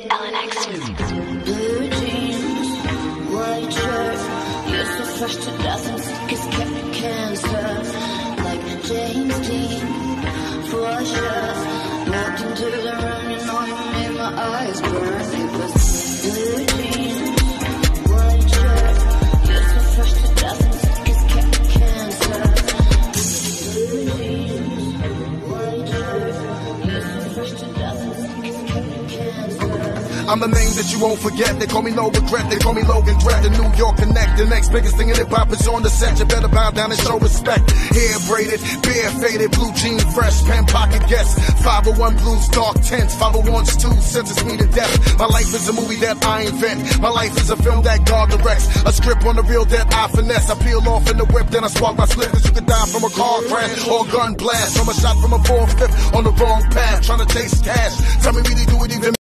Blue jeans, white shirt. You're so fresh to death and sick as cancer. Like James Dean, for sure. Walked into the room, you know you made my eyes burn. It was blue jeans, white shirt. You're so fresh to death and sick as cancer. Blue jeans, white shirt. You're so fresh to death and sick as cancer. I'm a name that you won't forget. They call me No Regret. They call me Logan Dredd. The New York Connect. The next biggest thing in hip hop is on the set. You better bow down and show respect. Hair braided, beard faded, blue jean fresh, pen pocket guess. 501 blues, dark tints. 501's too sentence me to death. My life is a movie that I invent. My life is a film that God directs. A script on the reel that I finesse. I peel off in the whip, then I spark my slip. Cause you could die from a car crash or a gun blast. From a shot from a 4-5 on the wrong path. Trying to chase cash. Tell me, really do it even